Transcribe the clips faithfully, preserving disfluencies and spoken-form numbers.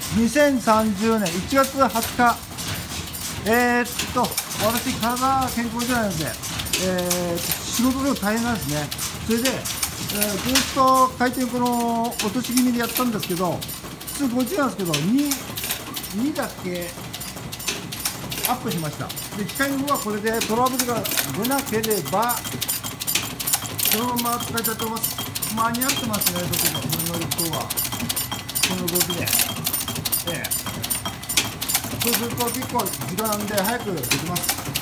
にせんさんじゅうねんいちがつはつか、えー、っと私体が健康じゃないので、えー、仕事でも大変なんですね。それで、えー、ずっと回転この落とし気味でやったんですけど、普通ごじなんですけど 2, 2だけアップしました。で機械の方はこれでトラブルが出なければそのまま使えちゃってます。間に合ってますね、どこかこれの一方はこの動きで、ええ、そうすると結構時間なんで早くできます。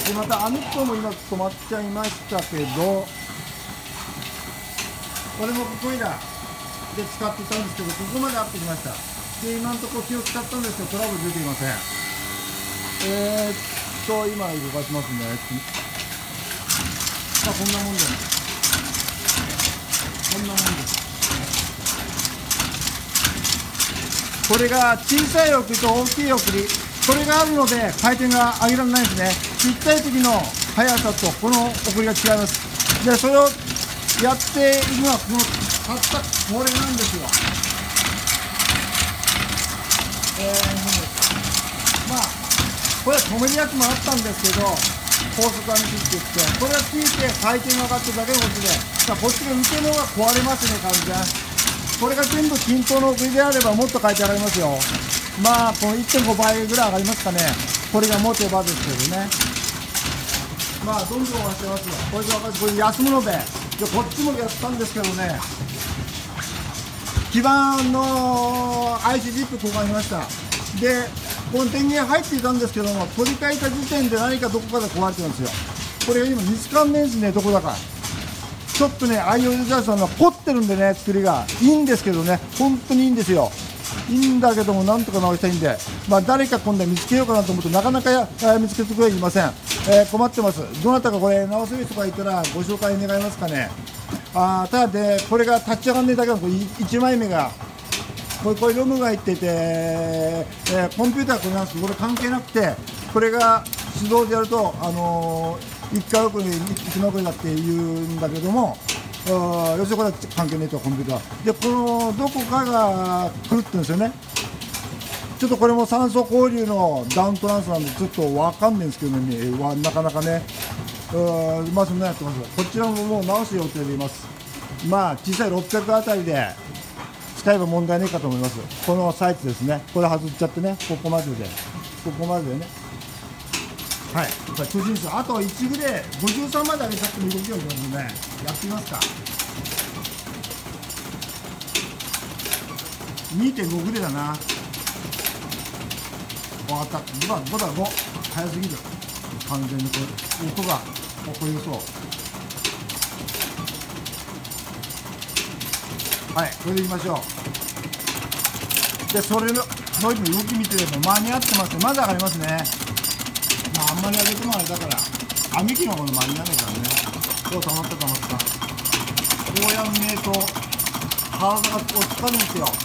でまたあの人も今止まっちゃいましたけど、これもここいらで使ってたんですけど、ここまでアップしました。で今のところ気を使ったんですけどトラブル出ていません。えー、っと今動かしますね。まあこんなもんでこんなもんです。これが小さい送りと大きい送り、これがあるので回転が上げられないんですね。ちっちゃい時の速さとこの送りが違います。でそれをやっているのはこのたったこれなんですよ。えー、まあこれは止めるやつもあったんですけど、高速網切っていってこれがついて回転が上がってるだけのことで、だからこっちが受けの方が壊れますね、完全。これが全部均等の送りであればもっと回転上がりますよ。まあこの いってんご 倍ぐらい上がりますかね、これが持てばですけどね。まあどんどん回してますよ。これで私これ休むので、でこっちもやったんですけどね、基板の アイシー チップ交換しました。でこの電源入っていたんですけども、取り替えた時点で何かどこかで壊れてるんですよ。これが今見つかんねえんですね、どこだか。ちょっとね、アイオイルジャーさんが凝ってるんでね、作りがいいんですけどね、本当にいいんですよ。いいんだけども、なんとか直したいんで、まあ、誰か今度は見つけようかなと思って、なかなかや見つけてくれいません。えー、困ってます。どなたかこれ、直せる人がいたら、ご紹介願えますかね。あただで、これが立ち上がんねえだけのこれいちまいめが、これ、これロムが入ってて、えー、コンピューターこれなんですけど、これ関係なくて、これが手動でやると、あのー、いっかい送り、いちまい送りだって言うんだけども、あ要するにこれは関係ないと、コンピューター。で、このどこかが狂ってるんですよね。ちょっとこれも酸素交流のダウントランスなんで、ちょっと分かんないんですけどね、わなかなかね、うまあそんなやってます。こちらももう直す予定でいます。まあ、小さいろっぴゃくあたりで使えば問題ないかと思います。このサイズですね、これ外っちゃってね、ここまでで、ここまででね。はい、これ中心数、あといちグレー、ごじゅうさんまで上げちゃっても動きがいきますので、やってみますか。にてんご グレーだな。分かった。ごだ、ごだ、ご。早すぎる。完全にこれ、音が起こりそう。はい、これでいきましょう。で、それの、ノイズの動き見てれば間に合ってますね。まだ上がりますね。まあ、あんまり上げてもあれだから、網機の方の間に合わないからね。こう、溜まった溜まった。こうやんねえと、体が落ちたんですよ。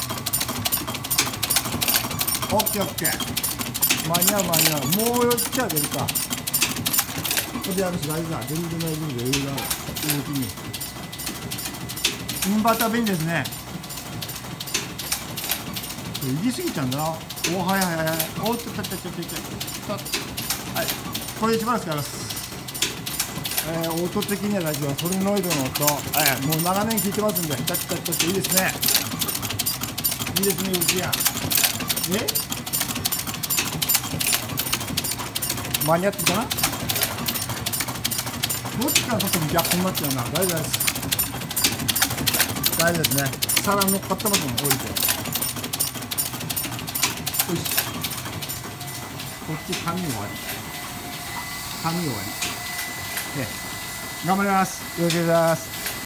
オッケーオッケー。間に合う間に合う。もうよっちゃ出るか。これでやるし大事だ。全然大丈夫で余裕がある。動きに。インバーター便利ですね。入りすぎちゃうんだな。おはいはいはいはい。おっとっとっとっとっと。はい。これでしばらく使います。えー、音的には大丈夫。ソレノイドの音。はい。もう長年聞いてますんで。チャッチャッチャッチャいいですね。いいですね、うちや。え間に合ってるかな。どっちからとっても逆になっちゃうな。大丈夫です。大丈夫ですね。皿乗っかってますもん、降りて。よし。こっち紙終わり。紙終わり。で、頑張ります。よろしくお願いします。